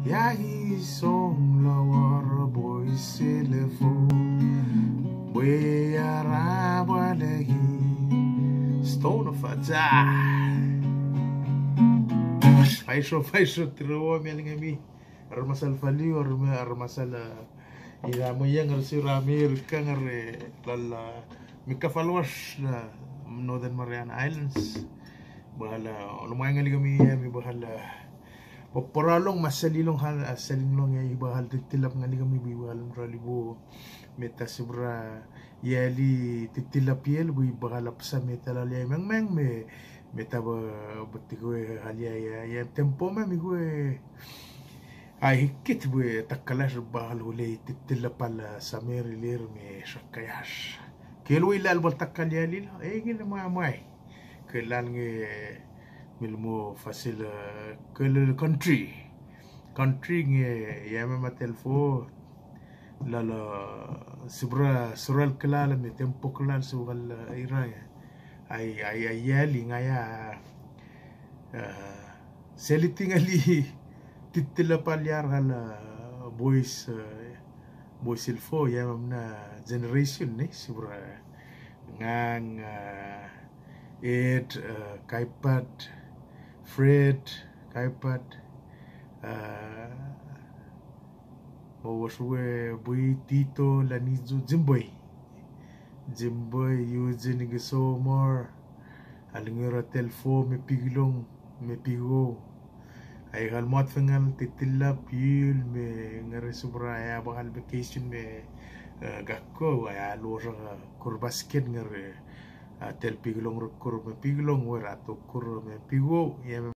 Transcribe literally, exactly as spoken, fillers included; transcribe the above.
yahi song lawar boy selefo Buera walehi Stone of a Faisho faisho tiro melingami Armasal fali or armasal ila mo yang si Ramir kangare lala mikafalwas na Northern Mariana Islands bahala lumayan ligami mi bahala Poporalong masalilong hal asalilong ya ibahal titilap nga ligami biwalong ralibo meta sobra yali titilap yel bu bahala sa meta lalia meng meng me meta ba butigo halia ya ya tempo me mi gue ai hikit bu takkalas bahal ule titilap ala samer lir me shakayash kelo ilal bal takkal yali eh gila ma mai kelal nge milmo fasil ke le country country nge yama matelfo lala sibra sural kelala me tempo kelal sural iraya ay ay ayali ngaya seliting ali titila palyar hala boys boys ilfo yama na generation ne sibra ngang Ed kaipad Fred, Kaipad, uh, Mawaswe, Bui, Tito, Lanizu, Zimboy, Zimboy, Eugene Gisomor, Alingera Telfo, me Pigilong, me Pigo, ay halmat fengal titilap yul me ngaresubra ya bakal vacation me gakko ay alor kurbasket ngare tel Pigilong kur me Pigilong wera to kur me Pigo ya